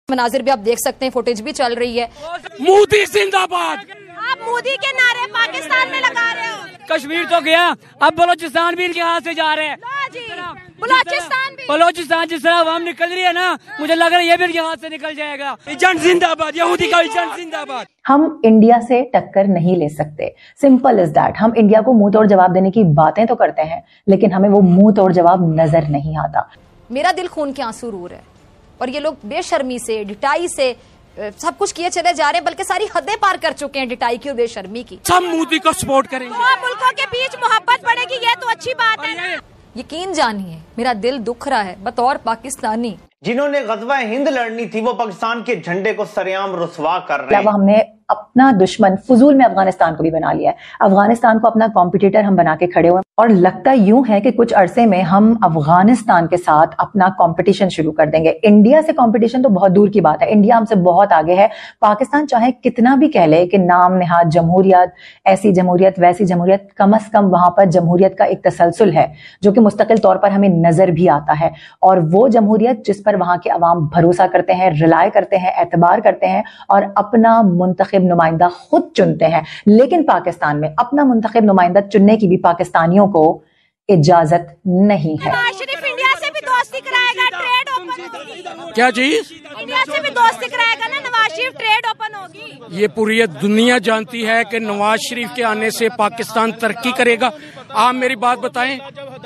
मनाजिर भी आप देख सकते हैं, फुटेज भी चल रही है। मोदी जिंदाबाद। आप मोदी के नारे पाकिस्तान में लगा रहे हो। कश्मीर तो गया, अब बलोचिस्तान भी इनके हाथ से जा रहे हैं। बलोचिस्तान जिस तरह आवाम निकल रही है ना, मुझे लग रहा है ये भी इनके हाथ से निकल जाएगा। एजेंट जिंदाबाद, यहूदी का एजेंट जिंदाबाद। हम इंडिया से टक्कर नहीं ले सकते, सिंपल इज दैट। हम इंडिया को मुंह तोड़ जवाब देने की बातें तो करते हैं, लेकिन हमें वो मुंह तोड़ जवाब नजर नहीं आता। मेरा दिल खून के आंसू रो रहा है और ये लोग बेशर्मी से, डिटाई से सब कुछ किए चले जा रहे हैं, बल्कि सारी हदें पार कर चुके हैं डिटाई की और बेशर्मी की। सब मोदी को सपोर्ट करेंगे। दो मुल्कों के बीच मोहब्बत बढ़ेगी, ये तो अच्छी बात है। यकीन जानिए, मेरा दिल दुख रहा है बतौर पाकिस्तानी। जिन्होंने गज़वा हिंद लड़नी थी वो पाकिस्तान के झंडे को सरेआम रुसवा कर रहे हैं। हमने अपना दुश्मन फजूल में अफगानिस्तान को भी बना लिया है। अफगानिस्तान को अपना कॉम्पिटिटर हम बना के खड़े हुए, और लगता यूं है कि कुछ अरसे में हम अफगानिस्तान के साथ अपना कंपटीशन शुरू कर देंगे। इंडिया से कंपटीशन तो बहुत दूर की बात है, इंडिया हमसे बहुत आगे है। पाकिस्तान चाहे कितना भी कह ले कि नाम नेहाद जमहूरियत, ऐसी जमहूरियत वैसी जमहूरियत, कम अज कम वहां पर जमहूरियत का एक तसलसल है जो कि मुस्तकिल तौर पर हमें नजर भी आता है। और वो जमहूरियत जिस पर वहां के अवाम भरोसा करते हैं, रिलाय करते हैं, एतबार करते हैं और अपना मुंतखब नुमाइंदा खुद चुनते हैं। लेकिन पाकिस्तान में अपना मुंतखब नुमाइंदा चुनने की भी पाकिस्तानियों को इजाजत नहीं है। नवाज शरीफ इंडिया से भी दोस्ती कराएगा, ट्रेड ओपन होगी। क्या चीज? इंडिया से भी दोस्ती कराएगा ना नवाज शरीफ, ट्रेड ओपन होगी। ये पूरी दुनिया जानती है कि नवाज शरीफ के आने से पाकिस्तान तरक्की करेगा। आप मेरी बात बताएं,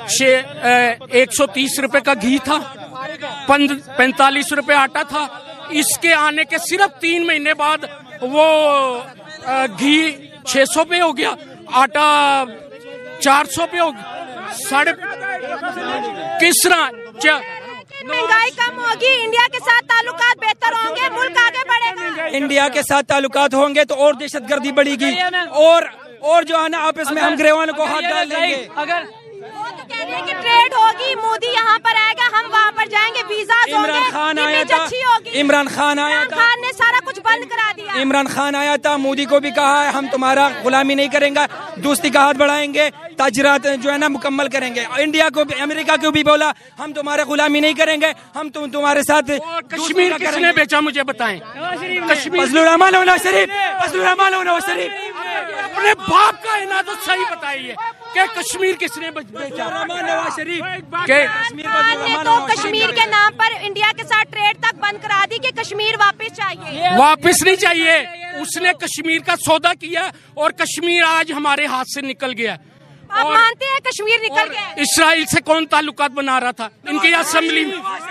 130 रुपए का घी था, 45 रुपए आटा था। इसके आने के सिर्फ 3 महीने बाद वो घी 600 पे हो गया, आटा 400 पे हो गया। किस तरह महंगाई कम होगी, इंडिया के साथ ताल्लुकात बेहतर होंगे, मुल्क आगे बढ़ेगा। इंडिया के साथ ताल्लुकात होंगे तो और दहशतगर्दी बढ़ेगी और जो है ना आपस में हम गिरवानों को हाथ डाल देंगे। अगर कहने की ट्रेड होगी, मोदी यहाँ पर आएगा, हम वहाँ पर जाएंगे, वीजा इमरान खान आया था, इमरान खान आया था, खान ने सारा कुछ बंद करा दिया। इमरान खान आया था, मोदी को भी कहा है हम तुम्हारा गुलामी नहीं करेंगे, दोस्ती का हाथ बढ़ाएंगे, ताजरात जो है ना मुकम्मल करेंगे। इंडिया को, अमेरिका को भी बोला हम तुम्हारा गुलामी नहीं करेंगे, हम तुम्हारे साथ। कश्मीर किसने बेचा मुझे बताएं? कश्मीर फजलुर रहमान नवाज शरीफ अपने बाप का है ना, तो सही बताइए कि कश्मीर किसने बेचा? नवाज शरीफ तो कश्मीर के नाम पर इंडिया के साथ ट्रेड तक बंद करा दी कि कश्मीर वापस चाहिए। वापस नहीं चाहिए, उसने कश्मीर का सौदा किया और कश्मीर आज हमारे हाथ से निकल गया। आप मानते हैं कश्मीर निकल गया? इसराइल से कौन ताल्लुकात बना रहा था? इनकी असेंबली,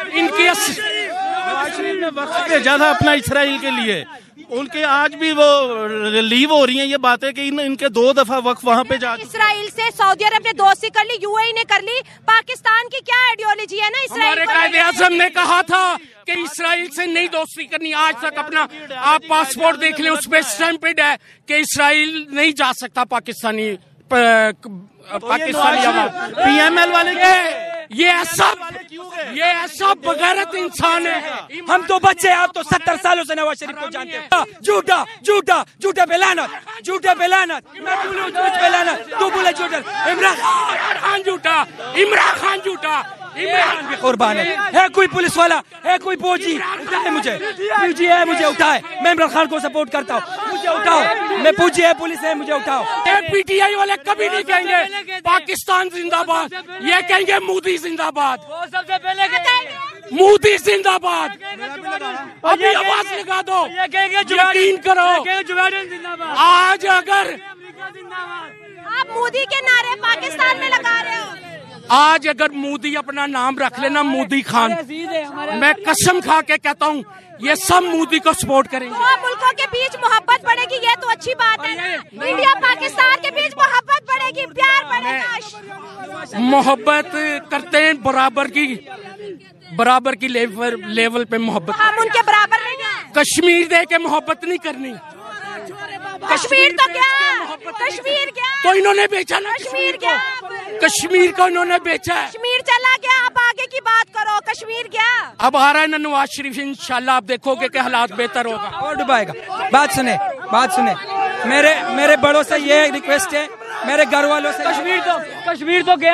वक्त भेजा था अपना इसराइल के लिए, उनके आज भी वो लीव हो रही हैं ये बातें कि इनके 2 दफा वक्त वहाँ पे जा। इसराइल से सऊदी अरब ने दोस्ती कर ली, यूएई ने कर ली, पाकिस्तान की क्या आइडियोलॉजी है ना इसराइल? हमारे कायदे आज़म ने कहा था कि इसराइल से नहीं दोस्ती करनी। आज तक अपना आप पासपोर्ट देख लें, उसपे स्टैम्पेड है कि इसराइल नहीं जा सकता पाकिस्तानी PML वाले ये ऐसा बगैरत इंसान है। हम तो बच्चे, आप तो 70 सालों से नवाज शरीफ को जानते हैं। झूठा पे लानत, मैं बोलूं झूठ पे लानत, तू बोले झूठा। इमरान खान झूठा, इमरान भी कुर्बान है कोई पुलिस वाला है, कोई फौजी उठाए मुझे उठाए, मैं इमरान खान को सपोर्ट करता हूँ, मुझे उठाओ, मैं फौजी है, पुलिस है, मुझे उठाओ। PTI वाले कभी नहीं कहेंगे पाकिस्तान जिंदाबाद, ये कहेंगे मोदी जिंदाबाद। सबसे पहले मोदी जिंदाबाद। अभी आवाज लगा दो, यकीन करो। आज अगर आप मोदी के नारे पाकिस्तान में लगा रहे हो, आज अगर मोदी अपना नाम रख लेना, मोदी खान, मैं कसम खा के कहता हूँ ये सब मोदी को सपोर्ट करेंगे। दो मुल्कों के बीच मोहब्बत बढ़ेगी, ये तो अच्छी बात है। इंडिया पाकिस्तान के बीच मोहब्बत बढ़ेगी, प्यार बढ़ेगा। मोहब्बत करते हैं बराबर की लेवल पे मोहब्बत। हम उनके बराबर नहीं हैं। कश्मीर दे के मोहब्बत नहीं करनी। कश्मीर तो क्या, कश्मीर क्या तो इन्होंने बेचा ना, कश्मीर क्या, कश्मीर को इन्होंने बेचा है। कश्मीर चला गया, अब आगे की बात करो, कश्मीर क्या? अब आ रहा है ना नवाज शरीफ, इंशाल्लाह आप देखोगे कि हालात बेहतर होगा और डुबाएगा। बात सुने मेरे बड़ों से ये रिक्वेस्ट है, मेरे घर वालों से। कश्मीर तो गया,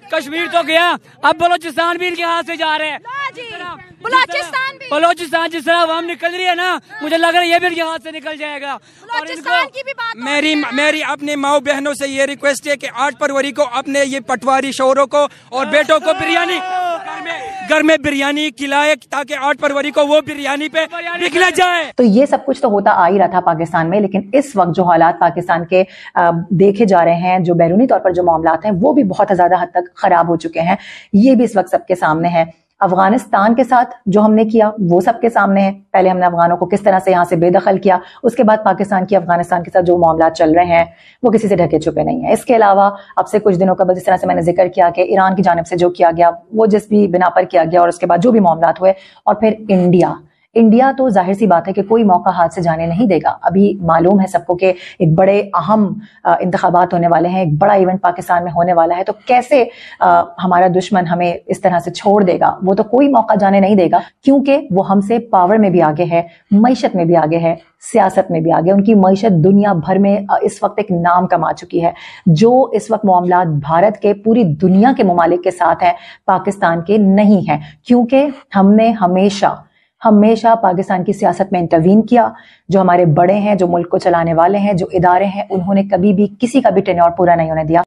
कश्मीर तो गया, अब बलोचिस्तान भी इनके हाथ से जा रहे हैं। बलोचिस्तान जिस तरह हम निकल रही है ना, मुझे लग रहा है ये भी इनके हाथ से निकल जाएगा। बलोचिस्तान की भी बात मेरी अपने माओ बहनों से ये रिक्वेस्ट है कि 8 फरवरी को अपने ये पटवारी शोहरों को और बेटों को बिरयानी घर में बिरयानी खिलाए, ताकि 8 फरवरी को वो बिरयानी पे निकला जाए। तो ये सब कुछ तो होता आ ही रहा था पाकिस्तान में, लेकिन इस वक्त जो हालात पाकिस्तान के देखे जा रहे हैं, जो बैरूनी तौर पर जो मामलात हैं, वो भी बहुत ज्यादा हद तक खराब हो चुके हैं। ये भी इस वक्त सबके सामने है। अफगानिस्तान के साथ जो हमने किया वो सबके सामने है। पहले हमने अफगानों को किस तरह से यहाँ से बेदखल किया, उसके बाद पाकिस्तान की अफगानिस्तान के साथ जो मामला चल रहे हैं वो किसी से ढके छुपे नहीं है। इसके अलावा अब से कुछ दिनों का जिस तरह से मैंने जिक्र किया कि ईरान की जानिब से जो किया गया वो जिस भी बिना पर किया गया, और उसके बाद जो भी मामला हुए, और फिर इंडिया तो जाहिर सी बात है कि कोई मौका हाथ से जाने नहीं देगा। अभी मालूम है सबको कि एक बड़े अहम इंतखाबात होने वाले हैं, एक बड़ा इवेंट पाकिस्तान में होने वाला है, तो कैसे हमारा दुश्मन हमें इस तरह से छोड़ देगा? वो तो कोई मौका जाने नहीं देगा, क्योंकि वो हमसे पावर में भी आगे है, मईशत में भी आगे है, सियासत में भी आगे। उनकी मईशत दुनिया भर में इस वक्त एक नाम कमा चुकी है। जो इस वक्त मामला भारत के पूरी दुनिया के ममालिक के साथ हैं, पाकिस्तान के नहीं है, क्योंकि हमने हमेशा पाकिस्तान की सियासत में इंटरवीन किया। जो हमारे बड़े हैं, जो मुल्क को चलाने वाले हैं, जो इदारे हैं, उन्होंने कभी भी किसी का भी टेन्योर पूरा नहीं होने दिया।